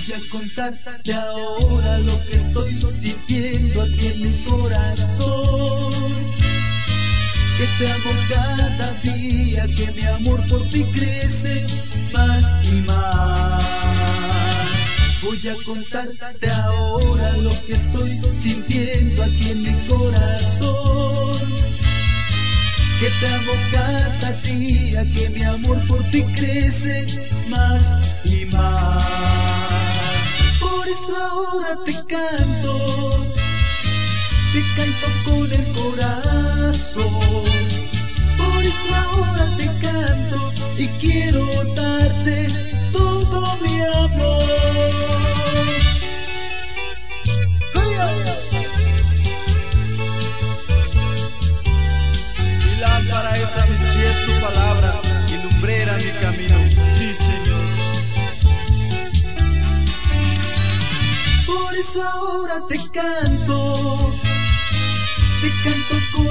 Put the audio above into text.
Voy a contarte ahora lo que estoy sintiendo aquí en mi corazón. Que te amo cada día, que mi amor por ti crece más y más. Voy a contarte ahora lo que estoy sintiendo aquí en mi corazón. Que te amo cada día, que mi amor por ti crece más y más. Por eso ahora te canto con el corazón. Por eso ahora te canto y quiero darte todo mi amor. Mi lámpara es a mis pies tu palabra y lumbrera mi camino. Sí, Señor. Por eso ahora te canto